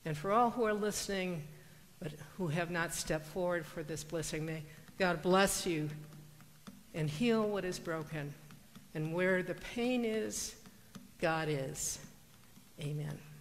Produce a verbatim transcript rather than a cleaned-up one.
And for all who are listening, but who have not stepped forward for this blessing, may God bless you and heal what is broken. And where the pain is, God is. Amen.